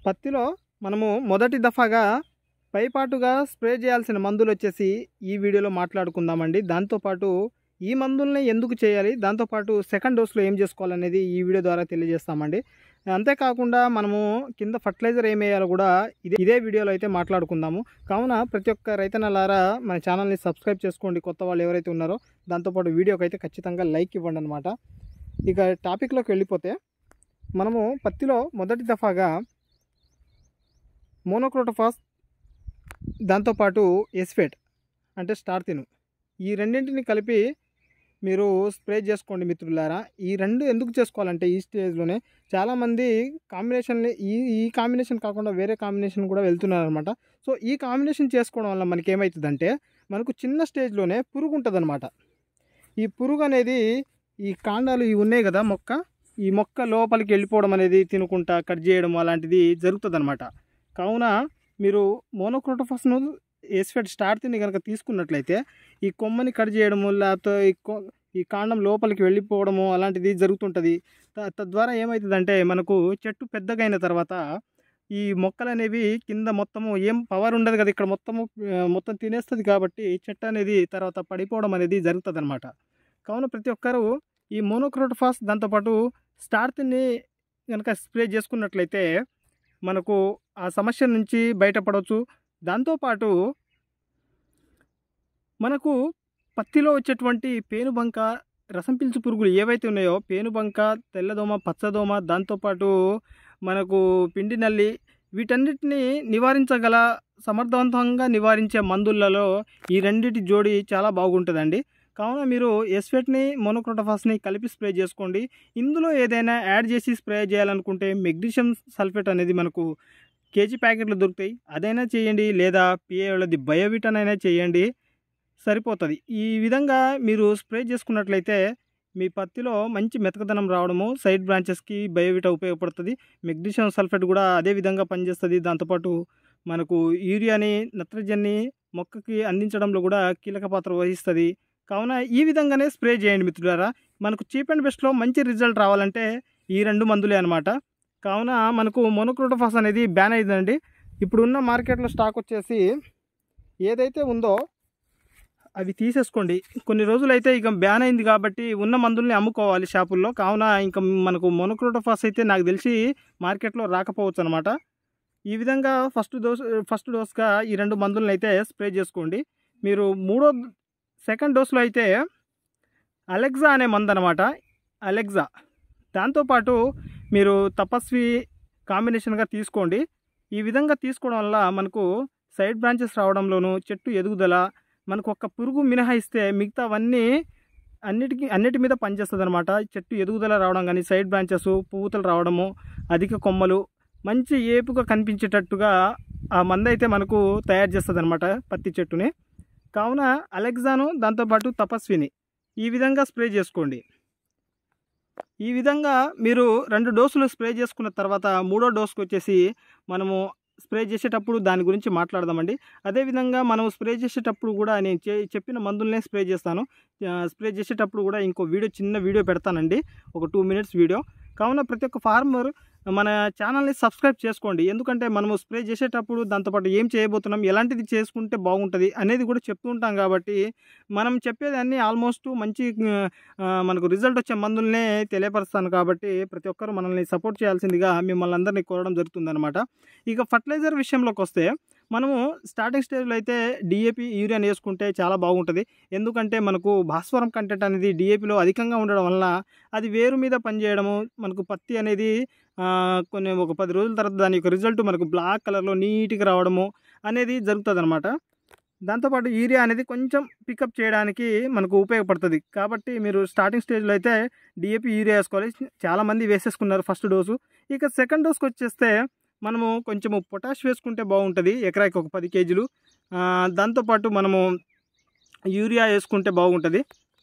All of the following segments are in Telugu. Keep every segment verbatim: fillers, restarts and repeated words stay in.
పత్తిలో మనము మొదటి దఫాగా పైపాటుగా స్ప్రే చేయాల్సిన మందులు వచ్చేసి ఈ వీడియోలో మాట్లాడుకుందామండి. దాంతోపాటు ఈ మందుల్ని ఎందుకు చేయాలి, దాంతోపాటు సెకండ్ డోస్లో ఏం చేసుకోవాలనేది ఈ వీడియో ద్వారా తెలియజేస్తామండి. అంతేకాకుండా మనము కింద ఫర్టిలైజర్ ఏం వేయాలో కూడా ఇదే ఇదే వీడియోలో అయితే మాట్లాడుకుందాము. కావున ప్రతి ఒక్క రైతన్నలారా మన ఛానల్ని సబ్స్క్రైబ్ చేసుకోండి, కొత్త వాళ్ళు ఎవరైతే ఉన్నారో. దాంతోపాటు వీడియోకి అయితే ఖచ్చితంగా లైక్ ఇవ్వండి అనమాట. ఇక టాపిక్లోకి వెళ్ళిపోతే మనము పత్తిలో మొదటి దఫాగా మోనోక్రోటోఫాస్, దాంతోపాటు ఎస్ఫేట్ అంటే స్టార్తిను, ఈ రెండింటిని కలిపి మీరు స్ప్రే చేసుకోండి మిత్రులారా. ఈ రెండు ఎందుకు చేసుకోవాలంటే ఈ స్టేజ్లోనే చాలామంది కాంబినేషన్ని ఈ ఈ కాంబినేషన్ కాకుండా వేరే కాంబినేషన్ కూడా వెళ్తున్నారు అనమాట. సో ఈ కాంబినేషన్ చేసుకోవడం వల్ల మనకి ఏమవుతుందంటే మనకు చిన్న స్టేజ్లోనే పురుగు ఉంటుంది అనమాట. ఈ పురుగు అనేది ఈ కాండాలు ఇవి ఉన్నాయి కదా, మొక్క ఈ మొక్క లోపలికి వెళ్ళిపోవడం అనేది, తినుకుంటా కట్ చేయడం అలాంటిది జరుగుతుంది అనమాట. కావున మీరు మోనోక్రోటోఫాస్ను ఎస్ఫేట్ స్టార్తిని కనుక తీసుకున్నట్లయితే ఈ కొమ్మని కట్ చేయడము, లేకపోతే ఈ ఈ కాండం లోపలికి వెళ్ళిపోవడము అలాంటిది జరుగుతుంటుంది. తద్వారా ఏమవుతుందంటే మనకు చెట్టు పెద్దగా అయిన తర్వాత ఈ మొక్కలు అనేవి కింద మొత్తము ఏం పవర్ ఉండదు కదా, ఇక్కడ మొత్తము మొత్తం తినేస్తుంది కాబట్టి చెట్టు అనేది తర్వాత పడిపోవడం అనేది జరుగుతుంది అనమాట. కావున ప్రతి ఒక్కరూ ఈ మోనోక్రోటోఫాస్ దాంతోపాటు స్టార్తిని కనుక స్ప్రే చేసుకున్నట్లయితే మనకు ఆ సమస్య నుంచి బయటపడవచ్చు. దాంతోపాటు మనకు పత్తిలో వచ్చేటువంటి పేనుబంక, రసం పీల్చు పురుగులు ఏవైతే ఉన్నాయో, పేనుబంక, తెల్లదోమ, పచ్చదోమ, దాంతోపాటు మనకు పిండి నల్లి, వీటన్నిటిని నివారించగల సమర్థవంతంగా నివారించే మందులలో ఈ రెండింటి జోడి చాలా బాగుంటుందండి. కావున మీరు ఎస్ఫేట్ని మోనోక్రోటోఫాస్ని కలిపి స్ప్రే చేసుకోండి. ఇందులో ఏదైనా యాడ్ చేసి స్ప్రే చేయాలనుకుంటే మెగ్నీషియం సల్ఫేట్ అనేది మనకు కేజీ ప్యాకెట్లు దొరుకుతాయి, అదైనా చేయండి, లేదా పిఏలది బయోవిటన్ అయినా చేయండి, సరిపోతుంది. ఈ విధంగా మీరు స్ప్రే చేసుకున్నట్లయితే మీ పత్తిలో మంచి మెతకదనం రావడము, సైడ్ బ్రాంచెస్కి బయోవిటా ఉపయోగపడుతుంది. మెగ్నీషియం సల్ఫేట్ కూడా అదే విధంగా పనిచేస్తుంది. దాంతోపాటు మనకు యూరియాని, నత్రజన్ని మొక్కకి అందించడంలో కూడా కీలక పాత్ర వహిస్తుంది. కావున ఈ విధంగానే స్ప్రే చేయండి మిత్రులారా. మనకు చీప్ అండ్ బెస్ట్లో మంచి రిజల్ట్ రావాలంటే ఈ రెండు మందులే అనమాట. కావున మనకు మోనోక్రోటోఫాస్ అనేది బ్యాన్ అయిందండి. ఇప్పుడున్న మార్కెట్లో స్టాక్ వచ్చేసి ఏదైతే ఉందో అవి తీసేసుకోండి. కొన్ని రోజులైతే ఇక బ్యాన్ అయింది కాబట్టి ఉన్న మందుల్ని అమ్ముకోవాలి షాపుల్లో. కావున ఇంకా మనకు మోనోక్రోటోఫాస్ అయితే నాకు తెలిసి మార్కెట్లో రాకపోవచ్చు అనమాట. ఈ విధంగా ఫస్ట్ డోస్ ఫస్ట్ డోస్గా ఈ రెండు మందులను అయితే స్ప్రే చేసుకోండి. మీరు మూడో సెకండ్ డోస్లో అయితే అలెగ్జా అనే మందు అనమాట, అలెగ్జా. దాంతోపాటు మీరు తపస్వి కాంబినేషన్గా తీసుకోండి. ఈ విధంగా తీసుకోవడం వల్ల మనకు సైడ్ బ్రాంచెస్ రావడంలోనూ, చెట్టు ఎదుగుదల, మనకు ఒక్క పురుగు మినహాయిస్తే మిగతావన్నీ అన్నిటికీ అన్నిటి మీద పనిచేస్తుంది అనమాట. చెట్టు ఎదుగుదల రావడం కానీ, సైడ్ బ్రాంచెస్, పువ్వుతలు రావడము, అధిక కొమ్మలు, మంచి ఏపుగా కనిపించేటట్టుగా ఆ మందు అయితే మనకు తయారు చేస్తుంది అనమాట పత్తి చెట్టుని. కావున అలెగ్జాను, దాంతోపాటు తపస్విని ఈ విధంగా స్ప్రే చేసుకోండి. ఈ విధంగా మీరు రెండు డోసులు స్ప్రే చేసుకున్న తర్వాత మూడో డోస్కి వచ్చేసి మనము స్ప్రే చేసేటప్పుడు దాని గురించి మాట్లాడదామండి. అదేవిధంగా మనం స్ప్రే చేసేటప్పుడు కూడా నేను చెప్పిన మందులనే స్ప్రే చేస్తాను. స్ప్రే చేసేటప్పుడు కూడా ఇంకో వీడియో, చిన్న వీడియో పెడతానండి, ఒక టూ మినిట్స్ వీడియో. కావున ప్రతి ఒక్క ఫార్మర్ మన ఛానల్ని సబ్స్క్రైబ్ చేసుకోండి. ఎందుకంటే మనము స్ప్రే చేసేటప్పుడు దాంతోపాటు ఏం చేయబోతున్నాం, ఎలాంటిది చేసుకుంటే బాగుంటుంది అనేది కూడా చెప్తూ ఉంటాం. కాబట్టి మనం చెప్పేదాన్ని ఆల్మోస్ట్ మంచి మనకు రిజల్ట్ వచ్చే మందులనే తెలియపరుస్తాను. కాబట్టి ప్రతి ఒక్కరు మనల్ని సపోర్ట్ చేయాల్సిందిగా మిమ్మల్ని అందరినీ కోరడం జరుగుతుందన్నమాట. ఇక ఫర్టిలైజర్ విషయంలోకి వస్తే మనము స్టార్టింగ్ స్టేజ్లో అయితే డిఏపి, యూరియాని వేసుకుంటే చాలా బాగుంటుంది. ఎందుకంటే మనకు భాస్వరం కంటెంట్ అనేది డిఏపిలో అధికంగా ఉండడం వల్ల అది వేరు మీద పనిచేయడము, మనకు పత్తి అనేది కొన్ని ఒక పది రోజుల తర్వాత దాని యొక్క రిజల్ట్ మనకు బ్లాక్ కలర్లో నీట్గా రావడము అనేది జరుగుతుంది అనమాట. దాంతోపాటు యూరియా అనేది కొంచెం పికప్ చేయడానికి మనకు ఉపయోగపడుతుంది. కాబట్టి మీరు స్టార్టింగ్ స్టేజ్లో అయితే డిఏపి, యూరియా వేసుకోవాలి. చాలామంది వేసేసుకున్నారు ఫస్ట్ డోసు. ఇక సెకండ్ డోస్కి వచ్చేస్తే మనము కొంచెము పొటాష్ వేసుకుంటే బాగుంటుంది, ఎకరాకి ఒక పది కేజీలు. దాంతోపాటు మనము యూరియా వేసుకుంటే బాగుంటుంది.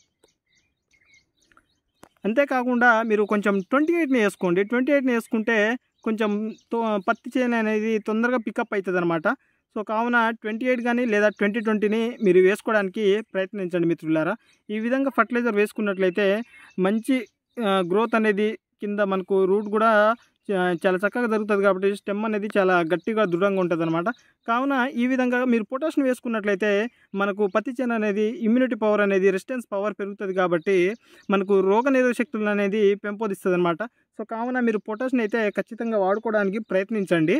అంతేకాకుండా మీరు కొంచెం ట్వంటీ ఎయిట్ని వేసుకోండి. ట్వంటీ ఎయిట్ని వేసుకుంటే కొంచెం పత్తి చేను అనేది తొందరగా పికప్ అవుతుంది అనమాట. సో కావున ట్వంటీ ఎయిట్ కానీ లేదా ట్వంటీ ట్వంటీని మీరు వేసుకోవడానికి ప్రయత్నించండి మిత్రులారా. ఈ విధంగా ఫర్టిలైజర్ వేసుకున్నట్లయితే మంచి గ్రోత్ అనేది కింద మనకు రూట్ కూడా చాలా చక్కగా జరుగుతుంది కాబట్టి స్టెమ్ అనేది చాలా గట్టిగా దృఢంగా ఉంటుంది అనమాట. కావున ఈ విధంగా మీరు పొటాష్ని వేసుకున్నట్లయితే మనకు పత్తి చేను అనేది ఇమ్యూనిటీ పవర్ అనేది రెసిస్టెన్స్ పవర్ పెరుగుతుంది కాబట్టి మనకు రోగ నిరోధక శక్తులు అనేది పెంపొందిస్తుంది అనమాట. సో కావున మీరు పొటాష్ని అయితే ఖచ్చితంగా వాడుకోవడానికి ప్రయత్నించండి.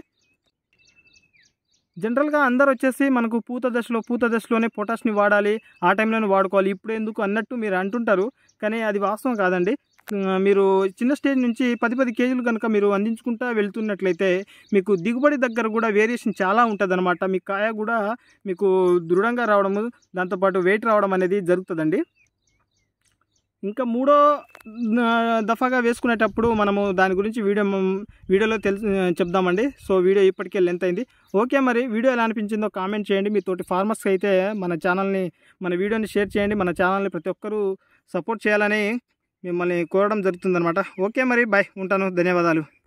జనరల్గా అందరు వచ్చేసి మనకు పూత దశలో పూత దశలోనే పొటాష్ని వాడాలి, ఆ టైంలోనే వాడుకోవాలి, ఇప్పుడు ఎందుకు అన్నట్టు మీరు అంటుంటారు. కానీ అది వాస్తవం కాదండి. మీరు చిన్న స్టేజ్ నుంచి పది పది కేజీలు కనుక మీరు అందించుకుంటూ వెళ్తున్నట్లయితే మీకు దిగుబడి దగ్గర కూడా వేరియేషన్ చాలా ఉంటుంది అనమాట. మీ కాయ కూడా మీకు దృఢంగా రావడము, దాంతోపాటు వెయిట్ రావడం అనేది జరుగుతుందండి. ఇంకా మూడో దఫాగా వేసుకునేటప్పుడు మనము దాని గురించి వీడియో వీడియోలో తెలుసు చెప్దామండి. సో వీడియో ఇప్పటికే లెంత్ అయింది. ఓకే, మరి వీడియో ఎలా అనిపించిందో కామెంట్ చేయండి. మీ తోటి ఫార్మర్స్కి అయితే మన ఛానల్ని మన వీడియోని షేర్ చేయండి. మన ఛానల్ని ప్రతి ఒక్కరూ సపోర్ట్ చేయాలని మిమ్మల్ని కోరడం జరుగుతుందన్నమాట. ఓకే మరి బాయ్, ఉంటాను. ధన్యవాదాలు.